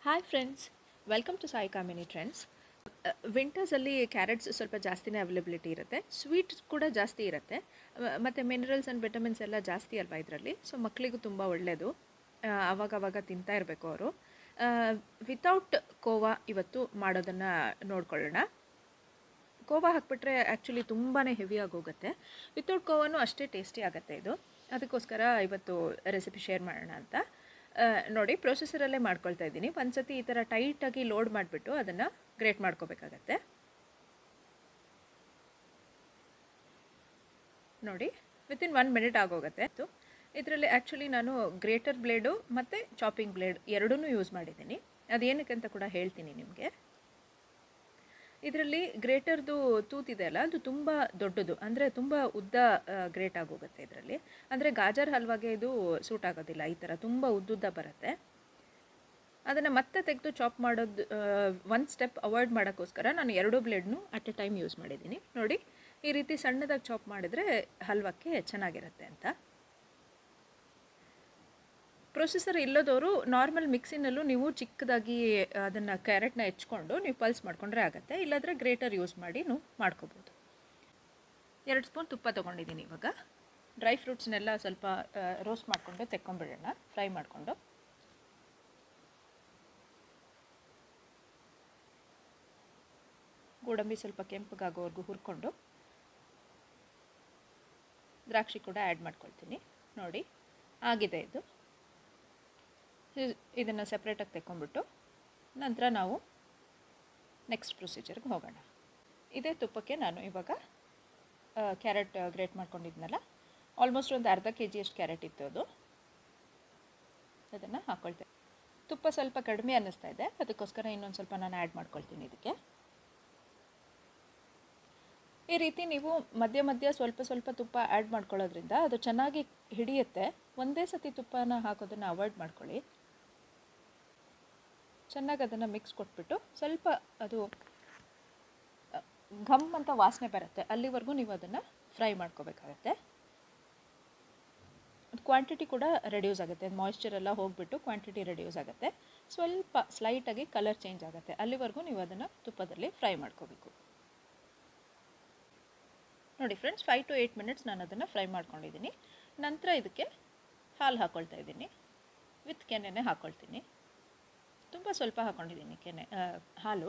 Hi friends, welcome to Sai Kamini trends. ವಿಂಟರ್ಸಲ್ಲಿ carrots ಸ್ವಲ್ಪ ಜಾಸ್ತಿನೇ ಅವೈಲಬಿಲಿಟಿ ಇರುತ್ತೆ, ಸ್ವೀಟ್ಸ್ ಕೂಡ ಜಾಸ್ತಿ ಇರುತ್ತೆ, ಮತ್ತು ಮಿನರಲ್ಸ್ ಆ್ಯಂಡ್ ವಿಟಮಿನ್ಸ್ ಎಲ್ಲ ಜಾಸ್ತಿ ಅಲ್ವಾ ಇದರಲ್ಲಿ. ಸೊ ಮಕ್ಕಳಿಗೂ ತುಂಬ ಒಳ್ಳೆಯದು, ಆವಾಗವಾಗ ತಿಂತಾ ಇರಬೇಕು ಅವರು. ವಿತೌಟ್ ಕೋವಾ ಇವತ್ತು ಮಾಡೋದನ್ನು ನೋಡ್ಕೊಳ್ಳೋಣ. ಕೋವಾ ಹಾಕ್ಬಿಟ್ರೆ ಆ್ಯಕ್ಚುಲಿ ತುಂಬಾ ಹೆವಿಯಾಗಿ ಹೋಗುತ್ತೆ. ವಿತೌಟ್ ಕೋವಾನು ಅಷ್ಟೇ ಟೇಸ್ಟಿ ಆಗುತ್ತೆ ಇದು. ಅದಕ್ಕೋಸ್ಕರ ಇವತ್ತು ರೆಸಿಪಿ ಶೇರ್ ಮಾಡೋಣ ಅಂತ. ನೋಡಿ, ಪ್ರೊಸೆಸರಲ್ಲೇ ಮಾಡ್ಕೊಳ್ತಾ ಇದ್ದೀನಿ. ಒಂದು ಸತಿ ಈ ಥರ ಟೈಟಾಗಿ ಲೋಡ್ ಮಾಡಿಬಿಟ್ಟು ಅದನ್ನು ಗ್ರೇಟ್ ಮಾಡ್ಕೋಬೇಕಾಗತ್ತೆ. ನೋಡಿ, ವಿತಿನ್ 1 ಮಿನಿಟ್ ಆಗೋಗುತ್ತೆ. ಇದರಲ್ಲಿ ಆ್ಯಕ್ಚುಲಿ ನಾನು ಗ್ರೇಟರ್ ಬ್ಲೇಡು ಮತ್ತು ಚಾಪಿಂಗ್ ಬ್ಲೇಡ್ ಎರಡೂ ಯೂಸ್ ಮಾಡಿದ್ದೀನಿ. ಅದೇನಕ್ಕೆ ಅಂತ ಕೂಡ ಹೇಳ್ತೀನಿ ನಿಮಗೆ. ಇದರಲ್ಲಿ ಗ್ರೇಟರ್ದು ತೂತಿದೆ ಅಲ್ಲ, ಅದು ತುಂಬ ದೊಡ್ಡದು, ಅಂದರೆ ತುಂಬ ಉದ್ದ ಗ್ರೇಟ್ ಆಗೋಗುತ್ತೆ ಇದರಲ್ಲಿ. ಅಂದರೆ ಗಾಜರ್ ಹಲ್ವಾಗೆ ಇದು ಸೂಟ್ ಆಗೋದಿಲ್ಲ, ಈ ಥರ ತುಂಬ ಉದ್ದುದ್ದ ಬರುತ್ತೆ. ಅದನ್ನು ಮತ್ತೆ ತೆಗೆದು ಚಾಪ್ ಮಾಡೋದು ಒಂದು ಸ್ಟೆಪ್ ಅವಾಯ್ಡ್ ಮಾಡೋಕ್ಕೋಸ್ಕರ ನಾನು ಎರಡೂ ಬ್ಲೇಡ್ನು ಅಟ್ ಎ ಟೈಮ್ ಯೂಸ್ ಮಾಡಿದ್ದೀನಿ. ನೋಡಿ, ಈ ರೀತಿ ಸಣ್ಣದಾಗಿ ಚಾಪ್ ಮಾಡಿದರೆ ಹಲ್ವಕ್ಕೆ ಚೆನ್ನಾಗಿರುತ್ತೆ ಅಂತ. ಪ್ರೊಸೆಸರ್ ಇಲ್ಲದವರು ನಾರ್ಮಲ್ ಮಿಕ್ಸಿನಲ್ಲೂ ನೀವು ಚಿಕ್ಕದಾಗಿ ಅದನ್ನು ಕ್ಯಾರೆಟ್ನ ಹೆಚ್ಕೊಂಡು ನೀವು ಪಲ್ಸ್ ಮಾಡಿಕೊಂಡ್ರೆ ಆಗುತ್ತೆ. ಇಲ್ಲಾಂದರೆ ಗ್ರೇಟರ್ ಯೂಸ್ ಮಾಡಿ ನೀವು ಮಾಡ್ಕೋಬೋದು. 2 ಸ್ಪೂನ್ ತುಪ್ಪ ತೊಗೊಂಡಿದ್ದೀನಿ. ಇವಾಗ ಡ್ರೈ ಫ್ರೂಟ್ಸ್ನೆಲ್ಲ ಸ್ವಲ್ಪ ರೋಸ್ಟ್ ಮಾಡಿಕೊಂಡು ತೆಕ್ಕೊಂಬಿಡೋಣ, ಫ್ರೈ ಮಾಡಿಕೊಂಡು. ಗೋಡಂಬಿ ಸ್ವಲ್ಪ ಕೆಂಪಗಾಗೋವರೆಗೂ ಹುರ್ಕೊಂಡು ದ್ರಾಕ್ಷಿ ಕೂಡ ಆ್ಯಡ್ ಮಾಡ್ಕೊಳ್ತೀನಿ. ನೋಡಿ, ಆಗಿದೆ ಇದು. ಇದನ್ನು ಸಪ್ರೇಟಾಗಿ ತೆಕ್ಕೊಂಬಿಟ್ಟು ನಂತರ ನಾವು ನೆಕ್ಸ್ಟ್ ಪ್ರೊಸೀಜರ್ಗೆ ಹೋಗೋಣ. ಇದೇ ತುಪ್ಪಕ್ಕೆ ನಾನು ಇವಾಗ ಕ್ಯಾರೆಟ್ ಗ್ರೇಟ್ ಮಾಡ್ಕೊಂಡಿದ್ನಲ್ಲ, ಆಲ್ಮೋಸ್ಟ್ ಒಂದು ಅರ್ಧ kg ಅಷ್ಟು ಕ್ಯಾರೆಟ್ ಇತ್ತು ಅದು. ಅದನ್ನು ಹಾಕ್ಕೊಳ್ತೇನೆ. ತುಪ್ಪ ಸ್ವಲ್ಪ ಕಡಿಮೆ ಅನ್ನಿಸ್ತಾ ಇದೆ, ಅದಕ್ಕೋಸ್ಕರ ಇನ್ನೊಂದು ಸ್ವಲ್ಪ ನಾನು ಆ್ಯಡ್ ಮಾಡ್ಕೊಳ್ತೀನಿ ಇದಕ್ಕೆ. ಈ ರೀತಿ ನೀವು ಮಧ್ಯ ಮಧ್ಯ ಸ್ವಲ್ಪ ಸ್ವಲ್ಪ ತುಪ್ಪ ಆ್ಯಡ್ ಮಾಡ್ಕೊಳ್ಳೋದ್ರಿಂದ ಅದು ಚೆನ್ನಾಗಿ ಹಿಡಿಯುತ್ತೆ. ಒಂದೇ ಸತಿ ತುಪ್ಪನ ಹಾಕೋದನ್ನು ಅವಾಯ್ಡ್ ಮಾಡ್ಕೊಳ್ಳಿ. ಚೆನ್ನಾಗಿ ಅದನ್ನು ಮಿಕ್ಸ್ ಕೊಟ್ಬಿಟ್ಟು ಸ್ವಲ್ಪ ಅದು ಘಮ್ ಅಂತ ವಾಸನೆ ಬರುತ್ತೆ, ಅಲ್ಲಿವರೆಗೂ ನೀವು ಅದನ್ನು ಫ್ರೈ ಮಾಡ್ಕೋಬೇಕಾಗತ್ತೆ. ಕ್ವಾಂಟಿಟಿ ಕೂಡ ರೆಡ್ಯೂಸ್ ಆಗುತ್ತೆ, ಮಾಯಿಶ್ಚರ್ ಎಲ್ಲ ಹೋಗಿಬಿಟ್ಟು ಕ್ವಾಂಟಿಟಿ ರೆಡ್ಯೂಸ್ ಆಗುತ್ತೆ. ಸ್ವಲ್ಪ ಸ್ಲೈಟಾಗಿ ಕಲರ್ ಚೇಂಜ್ ಆಗುತ್ತೆ, ಅಲ್ಲಿವರೆಗೂ ನೀವು ಅದನ್ನು ತುಪ್ಪದಲ್ಲಿ ಫ್ರೈ ಮಾಡ್ಕೋಬೇಕು. ನೋಡಿ ಫ್ರೆಂಡ್ಸ್, 5 to 8 ಮಿನಿಟ್ಸ್ ನಾನು ಅದನ್ನು ಫ್ರೈ ಮಾಡ್ಕೊಂಡಿದ್ದೀನಿ. ನಂತರ ಇದಕ್ಕೆ ಹಾಲು ಹಾಕ್ಕೊಳ್ತಾ ಇದ್ದೀನಿ. ವಿತ್ ಕೆನೆನೇ ಹಾಕ್ಕೊಳ್ತೀನಿ. ತುಂಬ ಸ್ವಲ್ಪ ಹಾಕ್ಕೊಂಡಿದ್ದೀನಿ ಹಾಲು.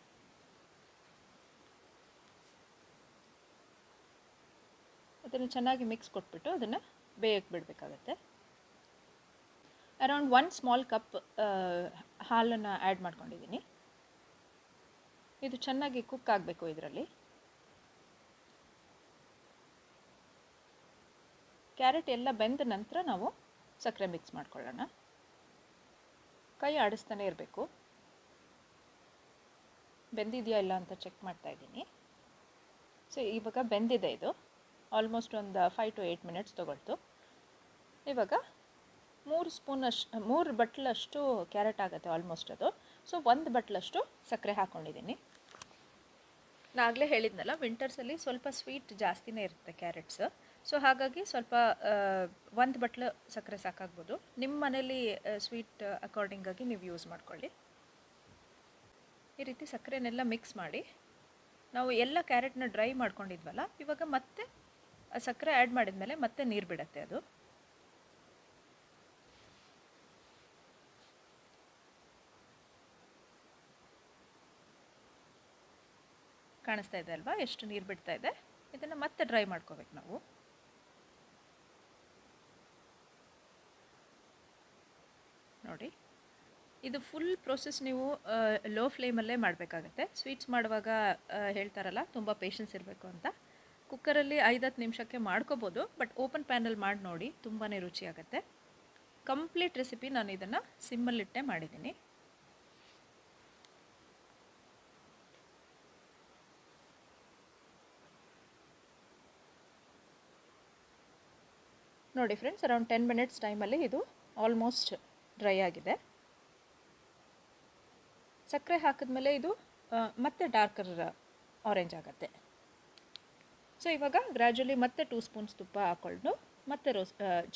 ಅದನ್ನು ಚೆನ್ನಾಗಿ ಮಿಕ್ಸ್ ಕೊಟ್ಬಿಟ್ಟು ಅದನ್ನು ಬೇಯಕ್ಕೆ ಬಿಡಬೇಕಾಗತ್ತೆ. ಅರೌಂಡ್ 1 ಸ್ಮಾಲ್ ಕಪ್ ಹಾಲನ್ನು ಆ್ಯಡ್ ಮಾಡ್ಕೊಂಡಿದ್ದೀನಿ. ಇದು ಚೆನ್ನಾಗಿ ಕುಕ್ ಆಗಬೇಕು ಇದರಲ್ಲಿ. ಕ್ಯಾರೆಟ್ ಎಲ್ಲ ಬೆಂದ ನಂತರ ನಾವು ಸಕ್ಕರೆ ಮಿಕ್ಸ್ ಮಾಡ್ಕೊಳ್ಳೋಣ. ಕೈ ಆಡಿಸ್ತಾನೆ ಇರಬೇಕು. ಬೆಂದಿದೆಯಾ ಇಲ್ಲ ಅಂತ ಚೆಕ್ ಮಾಡ್ತಾ ಇದ್ದೀನಿ. ಸೊ ಇವಾಗ ಬೆಂದಿದೆ ಇದು. ಆಲ್ಮೋಸ್ಟ್ ಒಂದು 5 to 8 ಮಿನಿಟ್ಸ್ ತೊಗೊಳ್ತು. ಇವಾಗ 3 ಬಟ್ಲಷ್ಟು ಕ್ಯಾರೆಟ್ ಆಗುತ್ತೆ ಆಲ್ಮೋಸ್ಟ್ ಅದು. ಸೊ 1 ಬಟ್ಲಷ್ಟು ಸಕ್ಕರೆ ಹಾಕ್ಕೊಂಡಿದ್ದೀನಿ. ನಾನು ಆಗಲೇ ಹೇಳಿದ್ನಲ್ಲ, ವಿಂಟರ್ಸಲ್ಲಿ ಸ್ವಲ್ಪ ಸ್ವೀಟ್ ಜಾಸ್ತಿನೇ ಇರುತ್ತೆ ಕ್ಯಾರೆಟ್ಸ್. ಸೊ ಹಾಗಾಗಿ ಸ್ವಲ್ಪ 1 ಬಟ್ಲು ಸಕ್ಕರೆ ಸಾಕಾಗ್ಬೋದು. ನಿಮ್ಮ ಮನೇಲಿ ಸ್ವೀಟ್ ಅಕಾರ್ಡಿಂಗಾಗಿ ನೀವು ಯೂಸ್ ಮಾಡ್ಕೊಳ್ಳಿ. ಈ ರೀತಿ ಸಕ್ಕರೆನೆಲ್ಲ ಮಿಕ್ಸ್ ಮಾಡಿ ನಾವು ಎಲ್ಲ ಕ್ಯಾರೆಟ್ನ ಡ್ರೈ ಮಾಡ್ಕೊಂಡಿದ್ವಲ್ಲ, ಇವಾಗ ಮತ್ತೆ ಸಕ್ಕರೆ ಆ್ಯಡ್ ಮಾಡಿದ್ಮೇಲೆ ಮತ್ತೆ ನೀರು ಬಿಡುತ್ತೆ ಅದು. ಕಾಣಿಸ್ತಾ ಇದೆ ಅಲ್ವಾ ಎಷ್ಟು ನೀರು ಬಿಡ್ತಾ ಇದೆ. ಇದನ್ನು ಮತ್ತೆ ಡ್ರೈ ಮಾಡ್ಕೋಬೇಕು ನಾವು. ನೋಡಿ, ಇದು ಫುಲ್ ಪ್ರೋಸೆಸ್ ನೀವು ಲೋ ಫ್ಲೇಮಲ್ಲೇ ಮಾಡಬೇಕಾಗತ್ತೆ. ಸ್ವೀಟ್ಸ್ ಮಾಡುವಾಗ ಹೇಳ್ತಾರಲ್ಲ, ತುಂಬ ಪೇಷನ್ಸ್ ಇರಬೇಕು ಅಂತ. ಕುಕ್ಕರಲ್ಲಿ 5-10 ನಿಮಿಷಕ್ಕೆ ಮಾಡ್ಕೋಬೋದು, ಬಟ್ ಓಪನ್ ಪ್ಯಾನಲ್ಲಿ ಮಾಡಿ ನೋಡಿ, ತುಂಬಾ ರುಚಿಯಾಗತ್ತೆ. ಕಂಪ್ಲೀಟ್ ರೆಸಿಪಿ ನಾನು ಇದನ್ನು ಸಿಮ್ಮಲ್ಲಿಟ್ಟೆ ಮಾಡಿದ್ದೀನಿ. ನೋಡಿ ಫ್ರೆಂಡ್ಸ್, ಅರೌಂಡ್ 10 ಮಿನಿಟ್ಸ್ ಟೈಮಲ್ಲಿ ಇದು ಆಲ್ಮೋಸ್ಟ್ ಡ್ರೈ ಆಗಿದೆ. ಸಕ್ಕರೆ ಹಾಕಿದ್ಮೇಲೆ ಇದು ಮತ್ತೆ ಡಾರ್ಕರ್ ಆರೆಂಜ್ ಆಗುತ್ತೆ. ಸೊ ಇವಾಗ ಗ್ರ್ಯಾಜುಲಿ ಮತ್ತೆ 2 ಸ್ಪೂನ್ಸ್ ತುಪ್ಪ ಹಾಕ್ಕೊಂಡು ಮತ್ತೆ ಚೆನ್ನಾಗಿ ಬಾಡಿಸ್ಕೊತೀನಿ ಅದನ್ನು.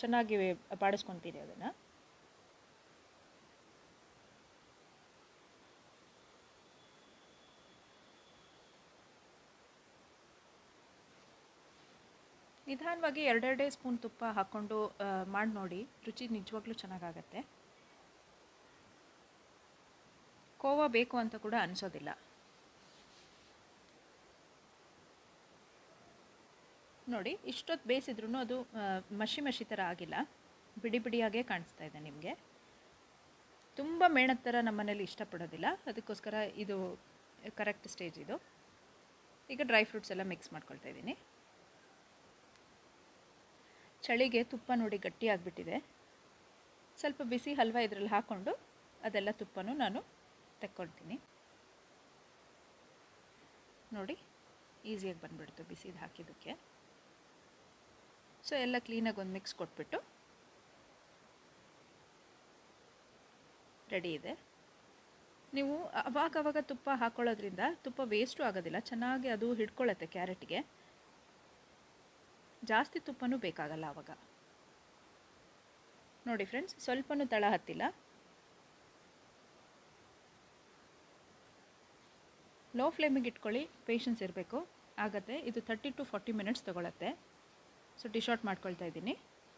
ನಿಧಾನವಾಗಿ ಎರಡೆರಡೇ ಸ್ಪೂನ್ ತುಪ್ಪ ಹಾಕ್ಕೊಂಡು ಮಾಡಿ ನೋಡಿ, ರುಚಿ ನಿಜವಾಗ್ಲೂ ಚೆನ್ನಾಗಾಗತ್ತೆ. ಕೋವಾ ಬೇಕು ಅಂತ ಕೂಡ ಅನಿಸೋದಿಲ್ಲ. ನೋಡಿ, ಇಷ್ಟೊತ್ತು ಬೇಯಿಸಿದ್ರೂ ಅದು ಮಷಿ ಮಷಿ ಥರ ಆಗಿಲ್ಲ, ಬಿಡಿ ಬಿಡಿಯಾಗೇ ಕಾಣಿಸ್ತಾ ಇದೆ ನಿಮಗೆ. ತುಂಬ ಮೇಣದ ಥರ ನಮ್ಮ ಮನೇಲಿ ಇಷ್ಟಪಡೋದಿಲ್ಲ, ಅದಕ್ಕೋಸ್ಕರ ಇದು ಕರೆಕ್ಟ್ ಸ್ಟೇಜ್ ಇದು. ಈಗ ಡ್ರೈ ಫ್ರೂಟ್ಸ್ ಎಲ್ಲ ಮಿಕ್ಸ್ ಮಾಡ್ಕೊಳ್ತಾ ಇದ್ದೀನಿ. ಚಳಿಗೆ ತುಪ್ಪ ನೋಡಿ ಗಟ್ಟಿಯಾಗಿಬಿಟ್ಟಿದೆ. ಸ್ವಲ್ಪ ಬಿಸಿ ಹಲ್ವಾ ಇದರಲ್ಲಿ ಹಾಕ್ಕೊಂಡು ಅದೆಲ್ಲ ತುಪ್ಪನೂ ನಾನು ತೆಕ್ಕೊಳ್ತೀನಿ. ನೋಡಿ, ಈಸಿಯಾಗಿ ಬಂದುಬಿಡ್ತು ಬಿಸಿದು ಹಾಕಿದ್ದಕ್ಕೆ. ಸೊ ಎಲ್ಲ ಕ್ಲೀನಾಗಿ ಒಂದು ಮಿಕ್ಸ್ ಕೊಟ್ಬಿಟ್ಟು ರೆಡಿ ಇದೆ. ನೀವು ಅವಾಗವಾಗ ತುಪ್ಪ ಹಾಕ್ಕೊಳ್ಳೋದ್ರಿಂದ ತುಪ್ಪ ವೇಸ್ಟು ಆಗೋದಿಲ್ಲ, ಚೆನ್ನಾಗಿ ಅದು ಹಿಡ್ಕೊಳ್ಳುತ್ತೆ ಕ್ಯಾರೆಟ್ಗೆ. ಜಾಸ್ತಿ ತುಪ್ಪನೂ ಬೇಕಾಗಲ್ಲ ಆವಾಗ. ನೋಡಿ ಫ್ರೆಂಡ್ಸ್, ಸ್ವಲ್ಪನೂ ತಳ ಹತ್ತಿಲ್ಲ. ಲೋ ಫ್ಲೇಮಿಗೆ ಇಟ್ಕೊಳ್ಳಿ, ಪೇಷನ್ಸ್ ಇರಬೇಕು, ಆಗುತ್ತೆ. ಇದು 30 to 40 ಮಿನಿಟ್ಸ್ ತೊಗೊಳತ್ತೆ. ಸೊ ಡಿಶ್ ಔಟ್ ಮಾಡ್ಕೊಳ್ತಾ ಇದ್ದೀನಿ.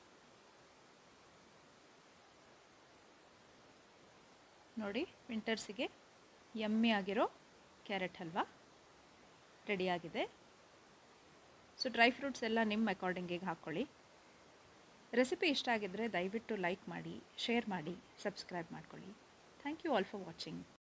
ನೋಡಿ, ವಿಂಟರ್ಸಿಗೆ ಯಮ್ಮಿ ಆಗಿರೋ ಕ್ಯಾರೆಟ್ ಹಲ್ವಾ ರೆಡಿಯಾಗಿದೆ. ಸೊ ಡ್ರೈ ಫ್ರೂಟ್ಸ್ ಎಲ್ಲ ನಿಮ್ಮ ಅಕಾರ್ಡಿಂಗಿಗೆ ಹಾಕ್ಕೊಳ್ಳಿ. ರೆಸಿಪಿ ಇಷ್ಟ ಆಗಿದ್ದರೆ ದಯವಿಟ್ಟು ಲೈಕ್ ಮಾಡಿ, ಶೇರ್ ಮಾಡಿ, ಸಬ್ಸ್ಕ್ರೈಬ್ ಮಾಡ್ಕೊಳ್ಳಿ. Thank you all for watching.